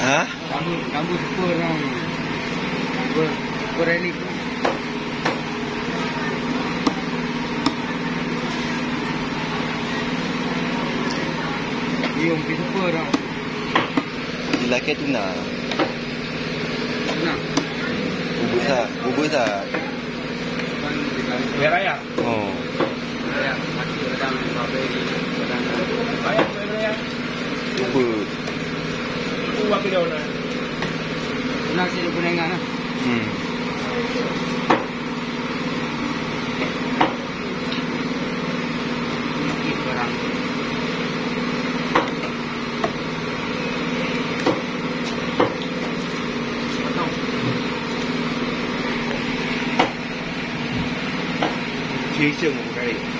Ha? Kamu super orang. Super elit. Yung super orang. Lelaki tuna. Tuna. Bubur sah. Biar raya. Oh. Raya. Masih kadang strawberry, kadang raya. Bubur. Apa dia orang? Tuna sih kuningan ah. Ini barang. Chế trường một cái